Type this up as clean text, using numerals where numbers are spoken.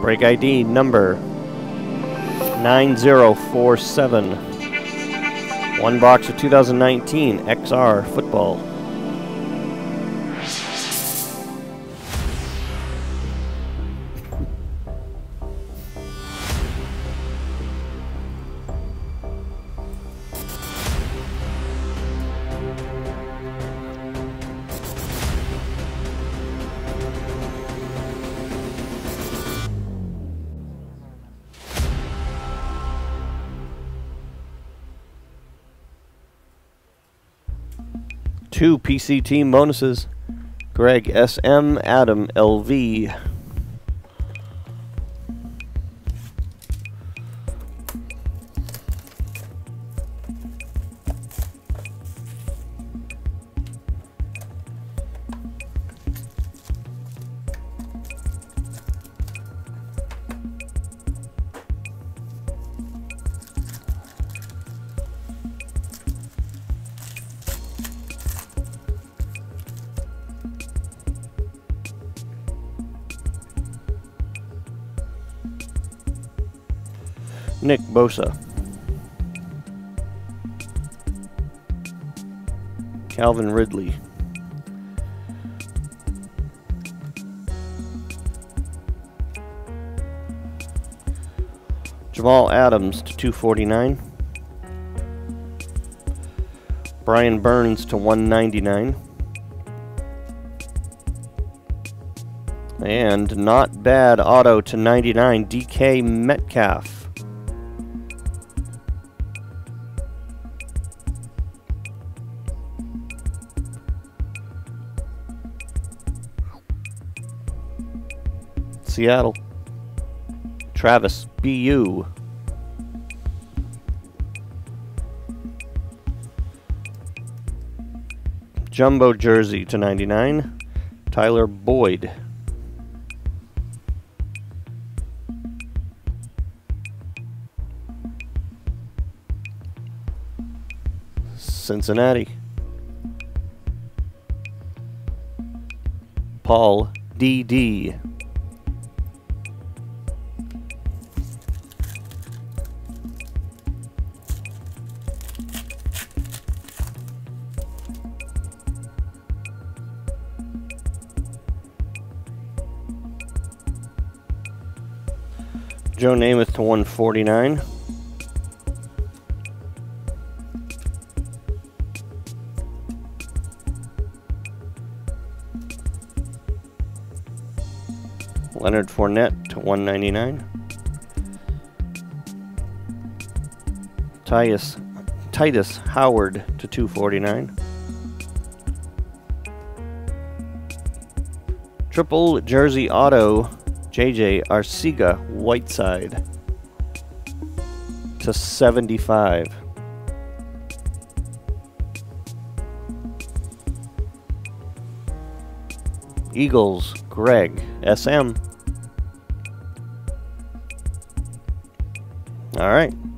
Break ID number 9047. One box of 2019 XR football. Two PC team bonuses. Greg SM, Adam LV. Nick Bosa. Calvin Ridley. Jamal Adams to 249. Brian Burns to 199. And not bad auto to 99, DK Metcalf. Seattle. Travis BU. Jumbo jersey to 99. Tyler Boyd. Cincinnati. Paul DD. Joe Namath to 149. Leonard Fournette to 199. Titus Howard to 249. Triple jersey auto JJ Arcega Whiteside to 75. Eagles Greg SM. All right.